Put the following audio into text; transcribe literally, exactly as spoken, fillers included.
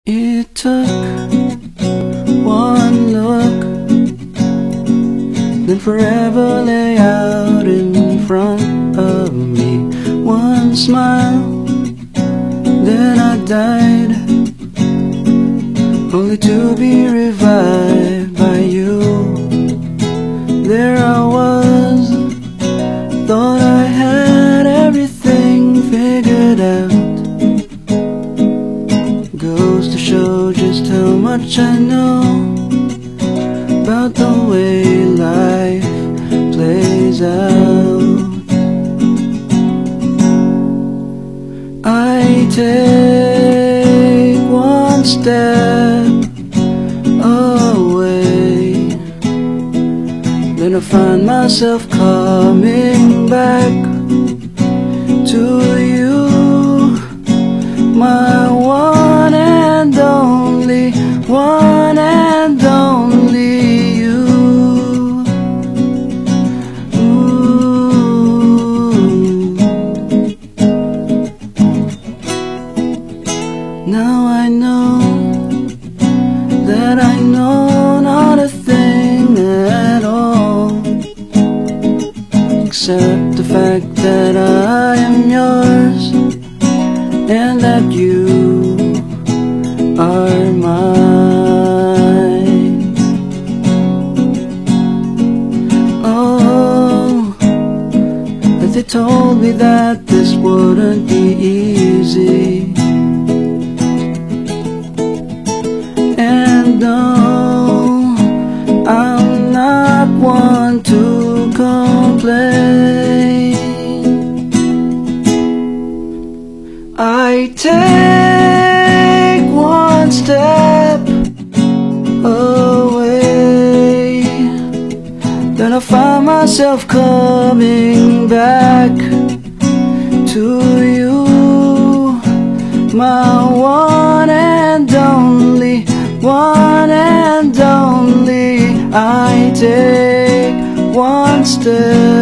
It took one look, then forever lay out in front of me. One smile, then I died, only to be revived by you. There I was, thought I had everything figured out. Goes to show just how much I know about the way life plays out. I take one step away, then I find myself coming back to you, my one and only, one and only you. Ooh. Now I know that I know not a thing at all, except the fact that I am yours and that you are mine. Oh, that they told me that this wouldn't be easy. And no, I'm not one to complain. I take one step away, then I find myself coming back to you, my one and only, one and only. I take one step